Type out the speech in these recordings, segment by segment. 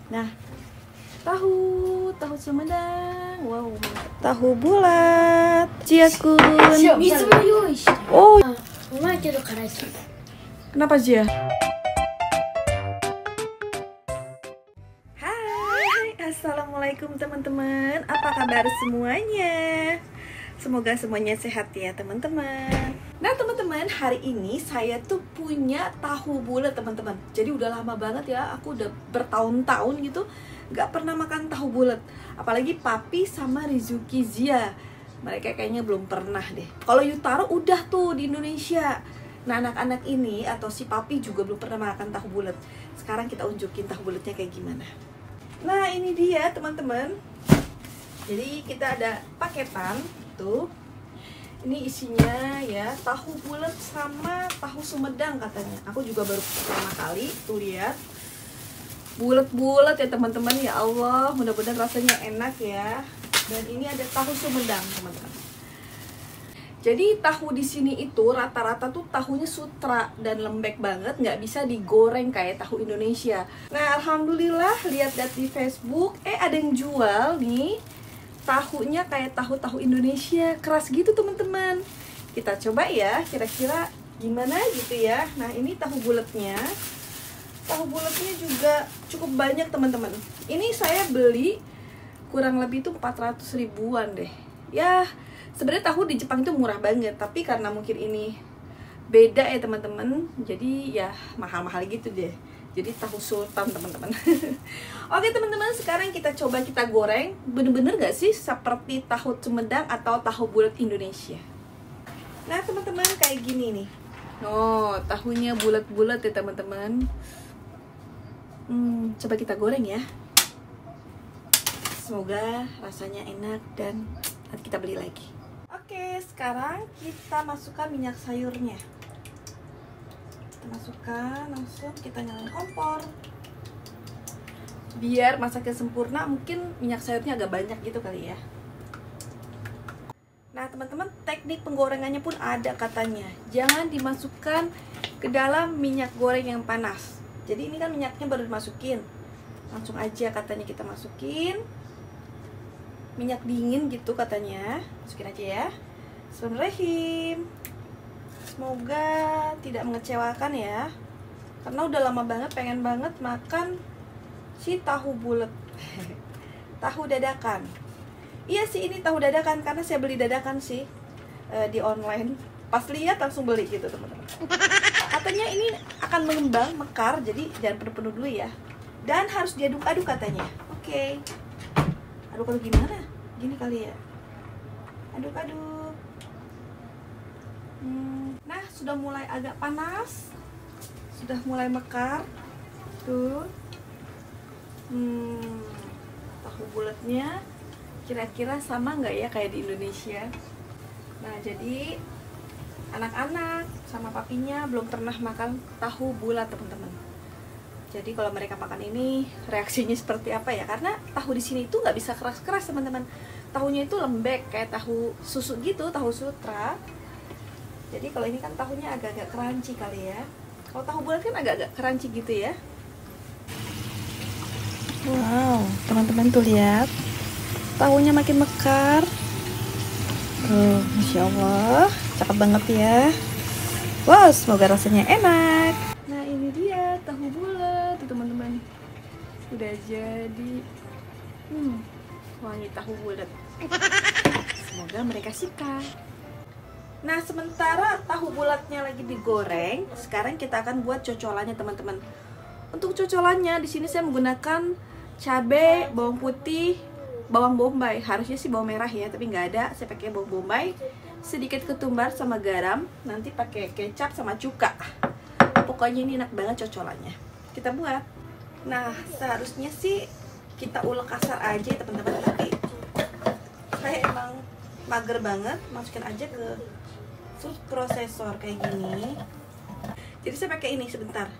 Nah, tahu Sumedang. Wow, tahu bulat. Jia-kun. Oh, kenapa Jia? Hai, assalamualaikum teman-teman. Apa kabar semuanya? Semoga semuanya sehat ya teman-teman. Nah teman-teman, hari ini saya tuh punya tahu bulat teman-teman. Jadi udah lama banget ya, aku udah bertahun-tahun gitu gak pernah makan tahu bulat. Apalagi Papi sama Rizuki Zia, mereka kayaknya belum pernah deh. Kalau Yutaro udah tuh di Indonesia. Nah anak-anak ini atau si Papi juga belum pernah makan tahu bulat. Sekarang kita unjukin tahu bulatnya kayak gimana. Nah ini dia teman-teman. Jadi kita ada paketan tuh. Ini isinya ya tahu bulat sama tahu Sumedang katanya. Aku juga baru pertama kali tuh lihat. Bulat-bulat ya teman-teman, ya Allah, mudah-mudahan rasanya enak ya. Dan ini ada tahu Sumedang teman-teman. Jadi tahu di sini itu rata-rata tuh tahunya sutra dan lembek banget, nggak bisa digoreng kayak tahu Indonesia. Nah alhamdulillah lihat di Facebook, ada yang jual nih tahunya kayak tahu-tahu Indonesia, keras gitu teman-teman. Kita coba ya, kira-kira gimana gitu ya. Nah ini tahu bulatnya. Tahu bulatnya juga cukup banyak teman-teman. Ini saya beli kurang lebih tuh 400 ribuan deh. Ya sebenarnya tahu di Jepang itu murah banget, tapi karena mungkin ini beda ya teman-teman, jadi ya mahal-mahal gitu deh. Jadi tahu sultan teman-teman. Oke teman-teman, sekarang kita coba kita goreng. Bener-bener gak sih seperti tahu Sumedang atau tahu bulat Indonesia? Nah teman-teman, kayak gini nih. Oh, tahunya bulat-bulat ya teman-teman. Coba kita goreng ya. Semoga rasanya enak dan nanti kita beli lagi. Oke, sekarang kita masukkan minyak sayurnya. Kita masukkan, langsung kita nyalain kompor. Biar masaknya sempurna, mungkin minyak sayurnya agak banyak gitu kali ya. Nah teman-teman, teknik penggorengannya pun ada katanya. Jangan dimasukkan ke dalam minyak goreng yang panas. Jadi ini kan minyaknya baru dimasukin, langsung aja katanya kita masukin minyak dingin gitu katanya. Masukin aja ya. Bismillahirrahmanirrahim. Semoga tidak mengecewakan ya, karena udah lama banget pengen banget makan si tahu bulat. Tahu dadakan. Iya sih, ini tahu dadakan karena saya beli dadakan sih di online. Pas lihat langsung beli gitu teman-teman. Katanya ini akan mengembang, mekar, jadi jangan penuh-penuh dulu ya. Dan harus diaduk-aduk katanya. Oke. Aduk-aduk gimana? Gini kali ya. Aduk-aduk. Nah, sudah mulai agak panas. Sudah mulai mekar. Tuh. Tahu bulatnya kira-kira sama nggak ya kayak di Indonesia? Nah, jadi anak-anak sama papinya belum pernah makan tahu bulat teman-teman. Jadi kalau mereka makan ini reaksinya seperti apa ya? Karena tahu di sini itu nggak bisa keras-keras teman-teman. Tahunya itu lembek kayak tahu susu gitu, tahu sutra. Jadi kalau ini kan tahunya agak-agak crunchy kali ya. Kalau tahu bulat kan agak-agak crunchy gitu ya. Wow, teman-teman tuh lihat, tahunya makin mekar. Tuh, Masya Allah, cakep banget ya. Wow, semoga rasanya enak. Nah ini dia tahu bulat tuh teman-teman. Udah jadi wangi tahu bulat. Semoga mereka suka. Nah sementara tahu bulatnya lagi digoreng, sekarang kita akan buat cocolannya teman-teman. Untuk cocolannya di sini saya menggunakan cabai, bawang putih, bawang bombay. Harusnya sih bawang merah ya, tapi nggak ada. Saya pakai bawang bombay, sedikit ketumbar sama garam. Nanti pakai kecap sama cuka. Pokoknya ini enak banget cocolannya. Kita buat. Nah seharusnya sih kita ulek kasar aja teman-teman, tapi saya emang mager banget, masukin aja ke food processor kayak gini. Jadi saya pakai ini sebentar.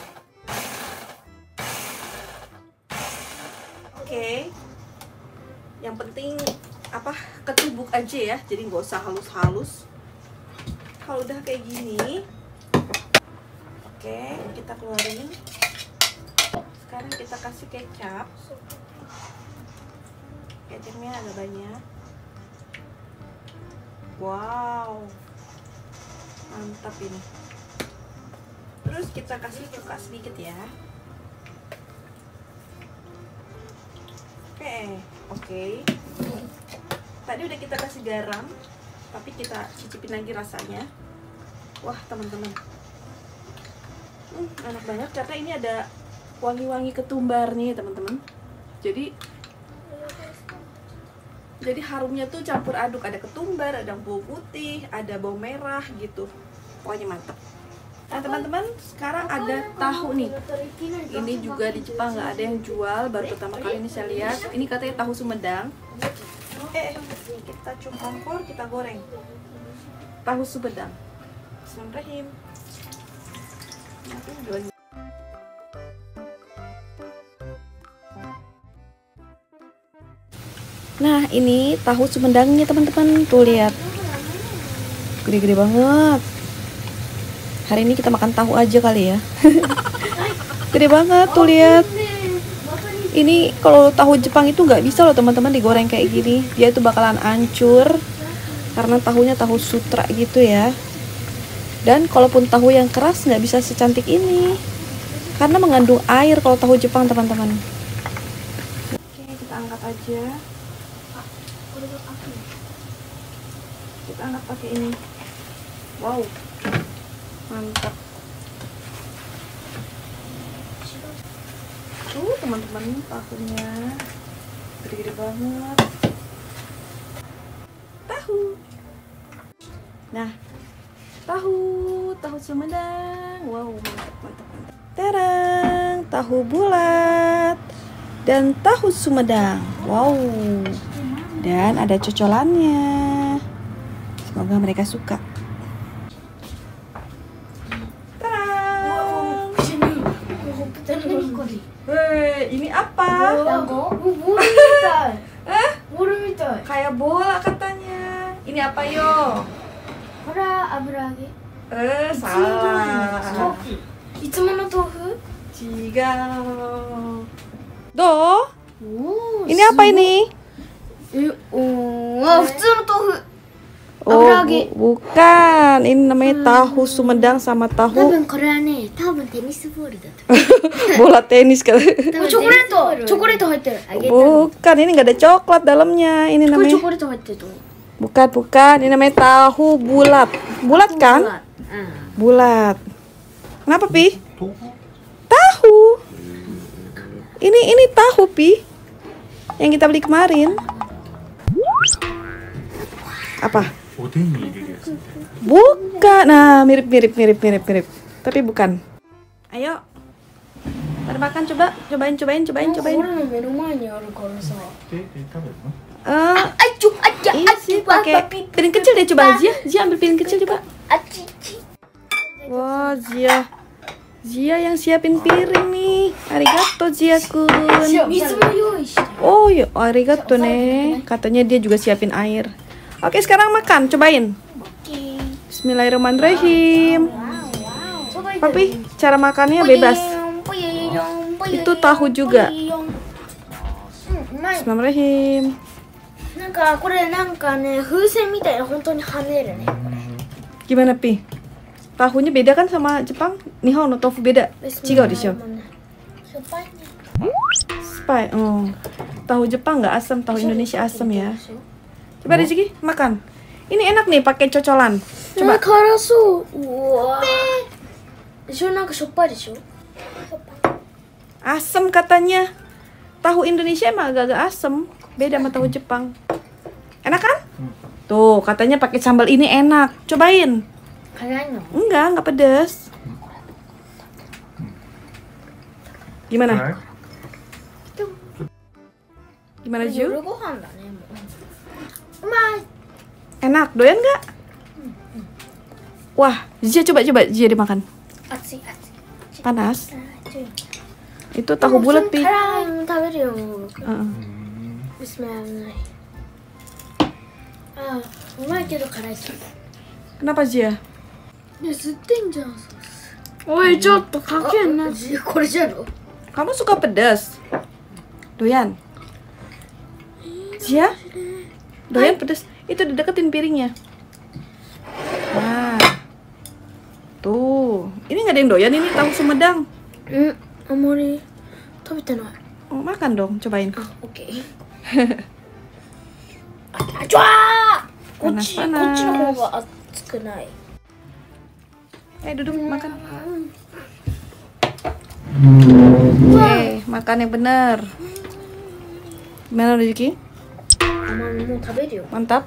Oke. Yang penting ketubuk aja ya, jadi nggak usah halus-halus. Kalau udah kayak gini, oke, kita keluarin. sekarang kita kasih kecap. Kecapnya agak banyak. Wow, mantap ini. Terus kita kasih cuka sedikit ya. Oke. Tadi udah kita kasih garam, tapi kita cicipin lagi rasanya. Wah teman-teman, enak banget karena ini ada wangi-wangi ketumbar nih teman-teman. Jadi harumnya tuh campur aduk, ada ketumbar, ada bawang putih, ada bawang merah gitu. Pokoknya mantap. Nah teman-teman, sekarang ada tahu nih. Ini juga di Jepang nggak ada yang jual, baru pertama kali ini saya lihat. Ini katanya tahu Sumedang. Kita kompor, kita goreng tahu Sumedang. Bismillahirrahmanirrahim. Nah ini tahu Sumedangnya teman-teman, tuh lihat, gede-gede banget. Hari ini kita makan tahu aja kali ya. Gede banget tuh, lihat. Ini kalau tahu Jepang itu nggak bisa loh teman-teman digoreng kayak gini. Dia itu bakalan hancur karena tahunya tahu sutra gitu ya. Dan kalaupun tahu yang keras nggak bisa secantik ini karena mengandung air kalau tahu Jepang teman-teman. Oke, kita angkat aja. Kita angkat pakai ini. Wow, mantap. Tuh teman-teman, tahunya gede-gede banget. Tahu. Nah, tahu Sumedang. Wow, mantap. Terang, tahu bulat dan tahu Sumedang. Wow. Dan ada cocolannya. Semoga mereka suka. Ini apa? Kayak bola katanya. Ini apa yo? Salah. Do? Ini apa ini? Oh, bukan. Ini namanya tahu Sumedang sama tahu. Bola tenis kan. Bukan, ini nggak ada coklat dalamnya. Ini namanya. Bukan. Ini namanya tahu bulat. Bulat kan? Bulat. Kenapa, Pi? Tahu. Ini tahu, Pi. Yang kita beli kemarin. Apa? Bukan. Nah, mirip. Tapi bukan. Ayo. Pada makan, cobain. Isi pakai piring kecil deh, coba Zia ambil piring kecil coba. Wah, Zia yang siapin piring nih. Arigato Zia-kun. Oh, ya, arigato nih. Katanya dia juga siapin air. Oke, sekarang makan, cobain. Bismillahirrahmanirrahim. Papi, cara makannya bebas. Itu tahu juga. Bismillahirrahmanirrahim. Gimana, Pi? Tahunya beda kan sama Jepang? Nihon no tofu beda. Chigou desho. Spai. Oh. Tahu Jepang nggak asam, tahu Indonesia asam ya. Coba Rizky makan. Ini enak nih pakai cocolan. Coba. Asam katanya. Tahu Indonesia emang agak-agak asam, beda sama tahu Jepang. Enak kan? Tuh, katanya pakai sambal ini enak. Cobain. Enggak pedas. Gimana? Gimana, Ju? Enak, doyan nggak? Wah, Zia coba Zia dimakan. Panas. Itu tahu bulat, Pi. Kenapa, Zia? Kamu suka pedas? Doyan? Zia? Doyan pedas? Itu dideketin piringnya. Nah, tuh. Ini nggak ada yang doyan ini tahu Sumedang. Amori, tobete nai. Oh, makan dong, cobain. Oke. Acua! Panas, こっちの方が熱くない。 Duduk makan. Makan yang benar. Gimana Rizky? Mau 食べるよ。 Mantap.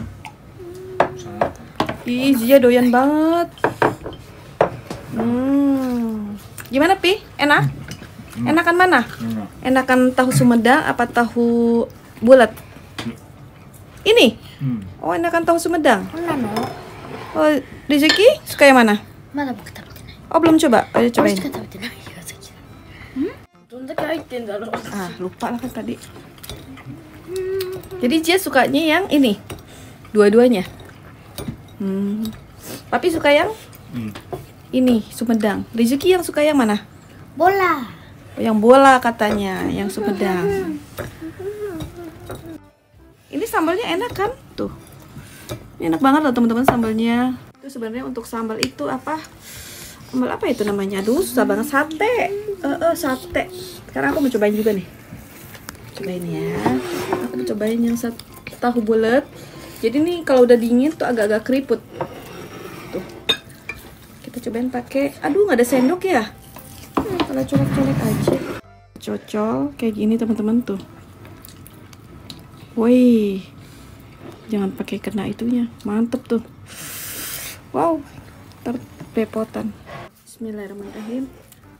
Ih, Zia doyan banget. Gimana Pi? Enak? Enakan mana? Enakan tahu Sumedang apa tahu bulat? Ini? Oh, enakan tahu Sumedang. Oh, Rizky suka yang mana? まだ僕食べてない。 Oh, belum coba. Ayo これ cobain. しか食べてない気がする。どんだけ入ってんだろう。 Ah, lupa lah kan tadi. Jadi Zia sukanya yang ini. Dua-duanya. Papi suka yang ini, Sumedang. Rizky yang suka yang mana? Bola. Oh, yang bola katanya, yang Sumedang. Ini sambalnya enak kan? Tuh. Ini enak banget loh teman-teman sambalnya. Itu sebenarnya untuk sambal itu apa? Sambal apa itu namanya? Aduh, susah banget. Sate. Sate. Sekarang aku mau cobain juga nih. Cobain ya. Aku mau cobain yang tahu bulat. Jadi nih kalau udah dingin tuh agak-agak keriput. Tuh. Kita cobain pakai. Aduh, nggak ada sendok ya? Kalau colek-colek aja. Cocol kayak gini teman-teman tuh. Woi. Jangan pakai kena itunya. Mantep tuh. Wow. Terpepotan. Bismillahirrahmanirrahim.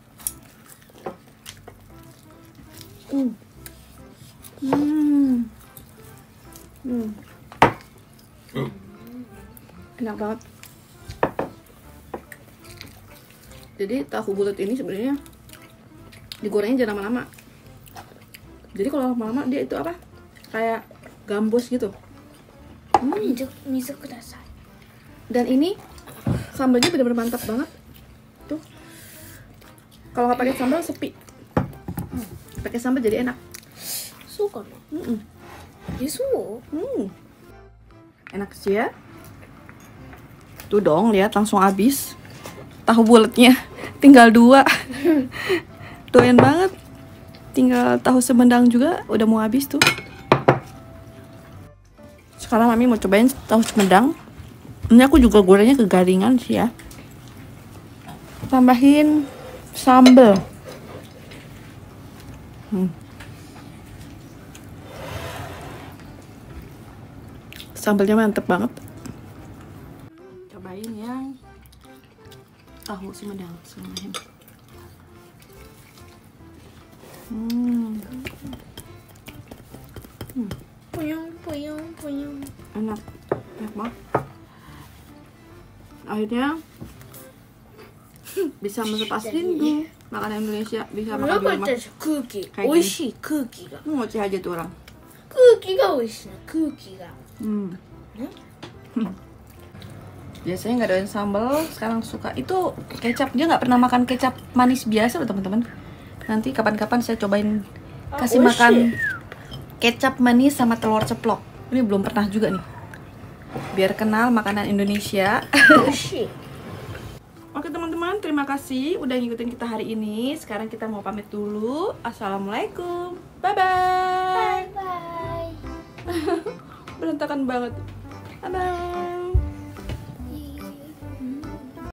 Enak banget. Jadi tahu bulat ini sebenarnya digorengnya jangan lama-lama. Jadi kalau lama-lama dia itu apa? Kayak gambus gitu. 水ください。 Dan ini sambalnya benar-benar mantap banget. Tuh. Kalau nggak pakai sambal sepi. Pakai sambal jadi enak. そうかな。そう？ Enak sih ya. Tuh dong, lihat langsung habis. Tahu bulatnya tinggal 2. Doyan banget. Tinggal tahu Sumedang juga udah mau habis tuh. Sekarang Mami mau cobain tahu Sumedang. Ini aku juga gorengnya kegaringan sih ya. Tambahin sambal. Sambalnya mantep banget. Cobain yang tahu Sumedang. Puyung. Enak banget. Akhirnya bisa melepas rindu makanan Indonesia, bisa makan di rumah. 空気。 Kayak 美味しい空気が。 Ngoceh aja tuh orang. 空気が美味しいな。空気が。 Biasanya nggak doyan sambal, sekarang suka. Itu kecap, dia nggak pernah makan kecap manis biasa loh teman-teman. Nanti kapan-kapan saya cobain kasih makan kecap manis sama telur ceplok. Ini belum pernah juga nih. Biar kenal makanan Indonesia. 美味しい。 Oke teman-teman, terima kasih udah ngikutin kita hari ini. Sekarang kita mau pamit dulu. Assalamualaikum. Bye-bye. Bye. Berantakan banget. Bye-bye.